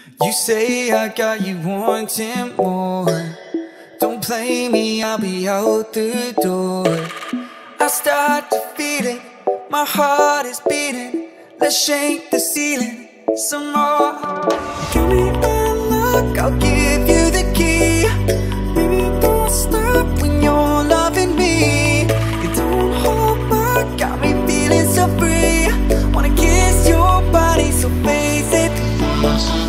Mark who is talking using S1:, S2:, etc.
S1: You say I got you wanting more. Don't play me, I'll be out the door. I start to feel it, my heart is beating. Let's shake the ceiling some more. Give me a look, I'll give you the key. Baby, don't stop when you're loving me. You don't hold back, got me feeling so free. Wanna kiss your body, so face it.